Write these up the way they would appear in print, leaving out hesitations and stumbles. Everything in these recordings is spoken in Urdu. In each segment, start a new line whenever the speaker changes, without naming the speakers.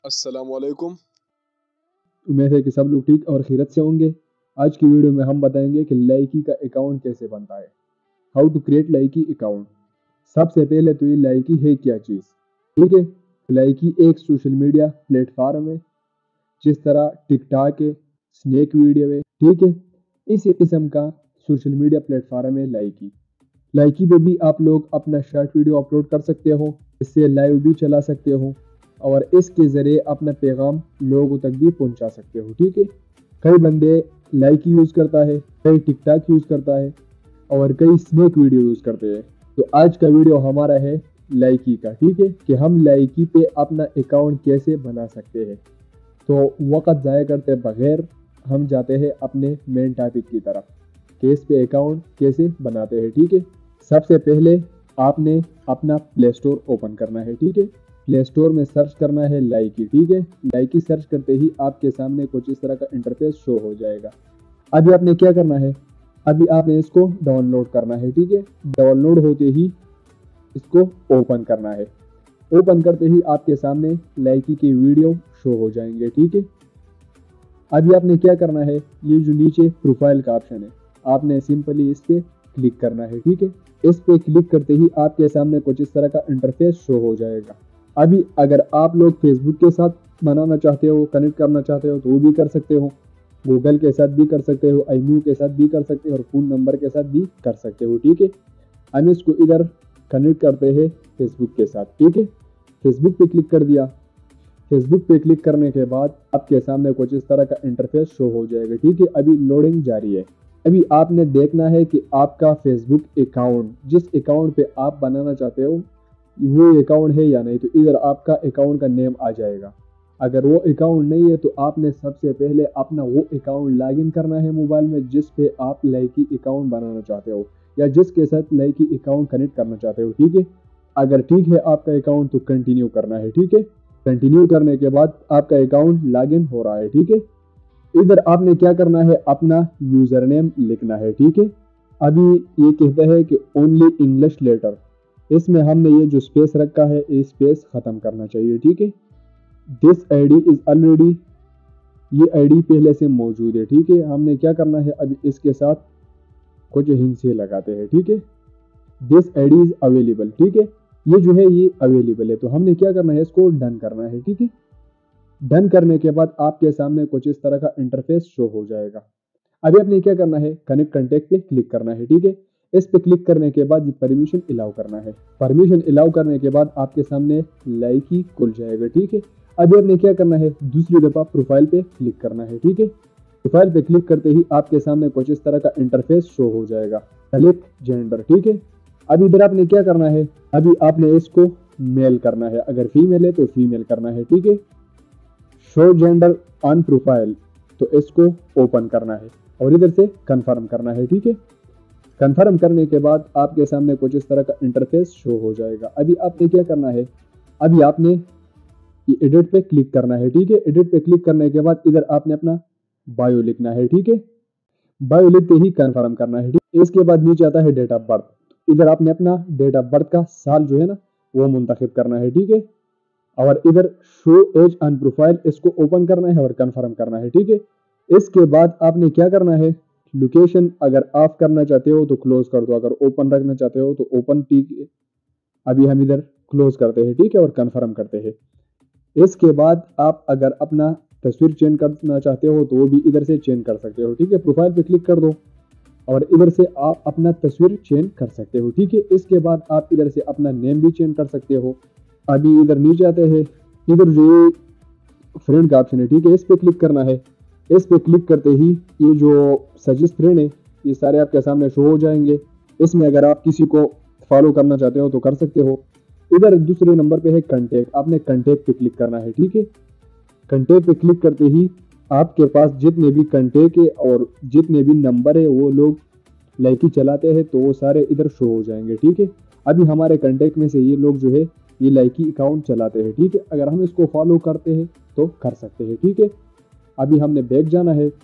السلام علیکم۔
امید ہے کہ سب لوگ ٹھیک اور خیریت سے ہوں گے۔ آج کی ویڈیو میں ہم بتائیں گے کہ لائکی کا اکاؤنٹ کیسے بنتا ہے، how to create Likee account. سب سے پہلے تو یہ لائکی ہے کیا چیز، ٹھیک ہے۔ لائکی ایک سوشل میڈیا پلیٹ فارم ہے، جس طرح ٹک ٹاک ہے، سنیک ویڈیو ہے، ٹھیک ہے۔ اسی قسم کا سوشل میڈیا پلیٹ فارم ہے لائکی۔ لائکی پہ بھی آپ لوگ اپنا شارٹ ویڈیو اپلوڈ کر سکتے ہو، اس سے لائیو بھی چلا سکتے ہو اور اس کے ذریعے اپنا پیغام لوگوں تک بھی پہنچا سکتے ہو، ٹھیک ہے۔ کئی بندے لائکی یوز کرتا ہے، کئی ٹک ٹاک یوز کرتا ہے اور کئی سنیک ویڈیو یوز کرتے ہیں۔ تو آج کا ویڈیو ہمارا ہے لائکی کا، ٹھیک ہے، کہ ہم لائکی پہ اپنا اکاؤنٹ کیسے بنا سکتے ہیں۔ تو وقت ضائع کرتے بغیر ہم جاتے ہیں اپنے مین ٹاپک کی طرف کہ اس پہ اکاؤنٹ کیسے بناتے ہیں، ٹھیک ہے۔ سب سے پہلے آپ نے اپنا پلے اسٹور اوپن کرنا ہے، ٹھیک ہے۔ پلے اسٹور میں سرچ کرنا ہے لائکی، ٹھیک ہے۔ لائکی سرچ کرتے ہی آپ کے سامنے کچھ اس طرح کا انٹرفیس شو ہو جائے گا۔ ابھی آپ نے کیا کرنا ہے، ابھی آپ نے اس کو ڈاؤن لوڈ کرنا ہے، ٹھیک ہے۔ ڈاؤن لوڈ ہوتے ہی اس کو اوپن کرنا ہے۔ اوپن کرتے ہی آپ کے سامنے لائکی کی ویڈیو شو ہو جائیں گے، ٹھیک ہے۔ ابھی آپ نے کیا کرنا ہے، یہ جو نیچے پروفائل کا آپشن ہے، آپ نے سمپلی اس پہ کلک کرنا ہے، ٹھیک ہے۔ اس پہ کلک کرتے ہی آپ کے سامنے کچھ اس طرح کا انٹرفیس شو ہو جائے گا۔ ابھی اگر آپ لوگ فیس بک کے ساتھ بنانا چاہتے ہو، کنیکٹ کرنا چاہتے ہو تو وہ بھی کر سکتے ہو، گوگل کے ساتھ بھی کر سکتے ہو، ایمو کے ساتھ بھی کر سکتے ہو اور فون نمبر کے ساتھ بھی کر سکتے ہو، ٹھیک ہے۔ ہم اس کو ادھر کنیکٹ کرتے ہیں فیس بک کے ساتھ، ٹھیک ہے۔ فیس بک پہ کلک کر دیا۔ فیس بک پہ کلک کرنے کے بعد آپ کے سامنے کچھ اس طرح کا انٹرفیس شو ہو جائے گا، ٹھیک ہے۔ ابھی لوڈنگ جاری ہے۔ ابھی آپ نے دیکھنا ہے کہ آپ کا فیس بک اکاؤنٹ، جس اکاؤنٹ پہ آپ بنانا چاہتے ہو وہ اکاؤنٹ ہے یا نہیں، تو ادھر آپ کا اکاؤنٹ کا نیم آ جائے گا۔ اگر وہ اکاؤنٹ نہیں ہے تو آپ نے سب سے پہلے اپنا وہ اکاؤنٹ لاگ ان کرنا ہے موبائل میں جس پہ آپ لائکی اکاؤنٹ بنانا چاہتے ہو یا جس کے ساتھ لائکی اکاؤنٹ کنیکٹ کرنا چاہتے ہو، ٹھیک ہے۔ اگر ٹھیک ہے آپ کا اکاؤنٹ تو کنٹینیو کرنا ہے، ٹھیک ہے۔ کنٹینیو کرنے کے بعد آپ کا اکاؤنٹ لاگ ان ہو رہا ہے، ٹھیک ہے۔ ادھر آپ نے کیا کرنا ہے، اپنا یوزر نیم لکھنا ہے، ٹھیک ہے۔ ابھی یہ کہتا ہے کہ اونلی انگلش لیٹر، اس میں ہم نے یہ جو اسپیس رکھا ہے یہ اسپیس ختم کرنا چاہیے، ٹھیک ہے۔ دس آئی ڈی از آلریڈی، یہ آئی ڈی پہلے سے موجود ہے، ٹھیک ہے۔ ہم نے کیا کرنا ہے، ابھی اس کے ساتھ کچھ ہندسے لگاتے ہیں، ٹھیک ہے۔ دس آئی ڈی از اویلیبل، ٹھیک ہے۔ یہ جو ہے یہ اویلیبل ہے تو ہم نے کیا کرنا ہے، اس کو ڈن کرنا ہے، ٹھیک ہے۔ ڈن کرنے کے بعد آپ کے سامنے کچھ اس طرح کا انٹرفیس شو ہو جائے گا۔ ابھی آپ نے کیا کرنا ہے، کنیکٹ کانٹیکٹ پہ کلک کرنا ہے، ٹھیک ہے۔ اس پہ کلک کرنے کے بعد پرمیشن الاؤ کرنا ہے۔ پرمیشن الاؤ کرنے کے بعد آپ کے سامنے لائکی کھل جائے گا، ٹھیک ہے۔ ابھی آپ نے کیا کرنا ہے، دوسری دفعہ پروفائل پہ کلک کرنا ہے، ٹھیک ہے۔ پروفائل پہ کلک کرتے ہی آپ کے سامنے کچھ اس طرح کا انٹرفیس شو ہو جائے گا، سلیکٹ جینڈر، ٹھیک ہے۔ ابھی ادھر آپ نے کیا کرنا ہے، ابھی آپ نے اس کو میل کرنا ہے، اگر فیمیل ہے تو فیمیل کرنا ہے، ٹھیک ہے۔ شو جینڈر آن پروفائل، تو اس کو اوپن کرنا ہے اور ادھر سے کنفرم کرنا ہے، ٹھیک ہے۔ کنفرم کرنے کے بعد آپ کے سامنے کچھ اس طرح کا انٹرفیس شو ہو جائے گا۔ ابھی آپ نے کیا کرنا ہے، ابھی آپ نے یہ ایڈٹ پہ کلک کرنا ہے، ٹھیک ہے۔ ایڈٹ پہ کلک کرنے کے بعد ادھر آپ نے اپنا بایو لکھنا ہے، ٹھیک ہے۔ بایو لکھتے ہی کنفرم کرنا ہے، ٹھیک ہے۔ اس کے بعد نیچے آتا ہے ڈیٹ آف برتھ، ادھر آپ نے اپنا ڈیٹ آف برتھ کا سال جو ہے نا وہ منتخب کرنا ہے، ٹھیک ہے۔ اور ادھر شو ایج آن پروفائل، اس کو اوپن کرنا ہے اور کنفرم کرنا ہے، ٹھیک ہے۔ اس کے بعد آپ نے کیا کرنا ہے، لوکیشن اگر آف کرنا چاہتے ہو تو کلوز کر دو، اگر اوپن رکھنا چاہتے ہو تو اوپن، ٹھیک ہے۔ ابھی ہم ادھر کلوز کرتے ہیں، ٹھیک ہے، اور کنفرم کرتے ہیں۔ اس کے بعد آپ اگر اپنا تصویر چینج کرنا چاہتے ہو تو وہ بھی ادھر سے چینج کر سکتے ہو، ٹھیک ہے۔ پروفائل پہ کلک کر دو اور ادھر سے آپ اپنا تصویر چینج کر سکتے ہو، ٹھیک ہے۔ اس کے بعد آپ ادھر سے اپنا نیم بھی چینج کر سکتے ہو۔ ابھی ادھر نیچے آتے ہیں، ادھر جو فرینڈ کا آپشن ہے، ٹھیک ہے، اس پہ کلک کرنا ہے۔ اس پہ کلک کرتے ہی یہ جو سجیسٹ فرینڈ ہے یہ سارے آپ کے سامنے شو ہو جائیں گے۔ اس میں اگر آپ کسی کو فالو کرنا چاہتے ہو تو کر سکتے ہو۔ ادھر دوسرے نمبر پہ ہے کنٹیکٹ، آپ نے کنٹیکٹ پہ کلک کرنا ہے، ٹھیک ہے۔ کنٹیکٹ پہ کلک کرتے ہی آپ کے پاس جتنے بھی کنٹیکٹ ہے اور جتنے بھی نمبر ہے وہ لوگ لائکی چلاتے ہیں تو وہ سارے ادھر شو ہو جائیں گے، ٹھیک ہے۔ ابھی ہمارے کنٹیکٹ میں سے یہ لوگ جو ہے یہ لائکی اکاؤنٹ چلاتے ہیں، ٹھیک ہے۔ اگر ہم اس کو فالو کرتے ہیں تو کر سکتے ہیں، ٹھیک ہے۔ ابھی ہم نے بیک جانا ہے،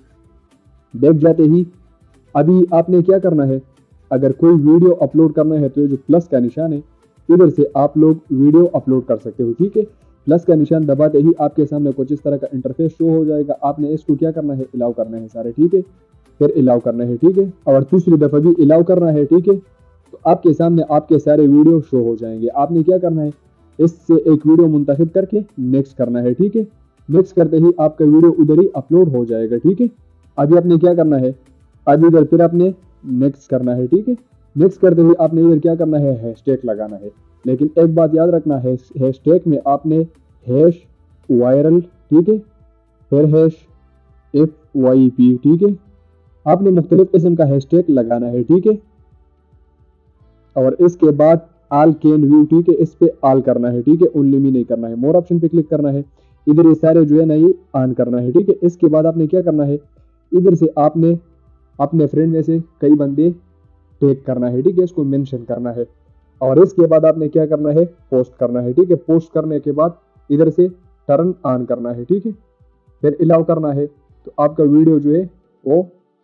بیک جاتے ہی ابھی آپ نے کیا کرنا ہے، اگر کوئی ویڈیو اپلوڈ کرنا ہے تو یہ جو پلس کا نشان ہے ادھر سے آپ لوگ ویڈیو اپلوڈ کر سکتے ہو، ٹھیک ہے۔ प्लस का निशान दबाते ही आपके सामने कुछ इस तरह का इंटरफेस शो हो जाएगा। आपने इसको क्या करना है, अलाउ करना है सारे, ठीक है। फिर अलाउ करना है, ठीक है, और तीसरी दफ़ा भी अलाउ करना है, ठीक है। तो आपके सामने आपके सारे वीडियो शो हो जाएंगे। आपने क्या करना है, इससे एक वीडियो मुंतखब करके नेक्स्ट करना है, ठीक है। नेक्स्ट करते ही आपका वीडियो उधर ही अपलोड हो जाएगा, ठीक है। अभी आपने क्या करना है, अभी इधर फिर आपने नेक्स्ट करना है, ठीक है। नेक्स्ट करते हुए आपने इधर क्या करना है, हैशटैग लगाना है। लेकिन एक बात याद रखना है, हैशटैग में आपने हैश वायरल, ठीक है, फिर हैश FYP, ठीक है। आपने मुख्तलिफ किस्म का हैशटैग लगाना है, ठीक है। और इसके बाद आल कैन व्यू, ठीक है, इस पे आल करना है, ठीक है, ओनली मी नहीं करना है। मोर ऑप्शन पे क्लिक करना है, इधर ये सारे जो है ना ये ऑन करना है, ठीक है। इसके बाद आपने क्या करना है, इधर से आपने अपने फ्रेंड में से कई बंदे टैग करना है, ठीक है, इसको मेंशन करना है। और इसके बाद आपने क्या करना है, पोस्ट करना है, ठीक है। पोस्ट करने के बाद इधर से टर्न ऑन करना है, ठीक है, फिर अलाउ करना है। तो आपका वीडियो जो है वो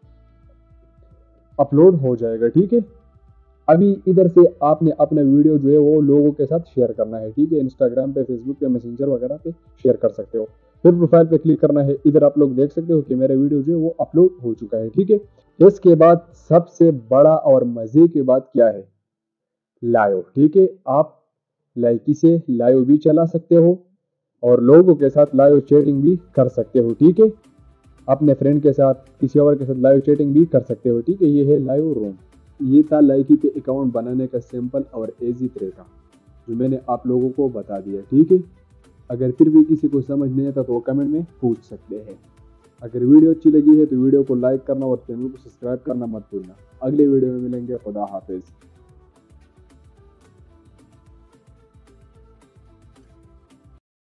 अपलोड हो जाएगा, ठीक है। अभी इधर से आपने अपना वीडियो जो है वो लोगों के साथ शेयर करना है, ठीक है। इंस्टाग्राम पे, फेसबुक पे, मैसेंजर वगैरह पे शेयर कर सकते हो। फिर प्रोफाइल पे क्लिक करना है। इधर आप लोग देख सकते हो कि मेरा वीडियो जो है वो अपलोड हो चुका है, ठीक है। इसके बाद सबसे बड़ा और मजे की बात क्या है, लाइव, ठीक है। आप लाइकी से लाइव भी चला सकते हो और लोगों के साथ लाइव चैटिंग भी कर सकते हो, ठीक है। अपने फ्रेंड के साथ, किसी और के साथ लाइव चैटिंग भी कर सकते हो, ठीक है। ये है लाइव रूम। ये था लाइकी पे अकाउंट बनाने का सिंपल और इजी तरीका जो मैंने आप लोगों को बता दिया, ठीक है। अगर फिर भी किसी को समझ नहीं आता तो वो कमेंट में पूछ सकते हैं। अगर वीडियो अच्छी लगी है तो वीडियो को लाइक करना और चैनल को सब्सक्राइब करना मत भूलना। अगले वीडियो में मिलेंगे। खुदा हाफिज।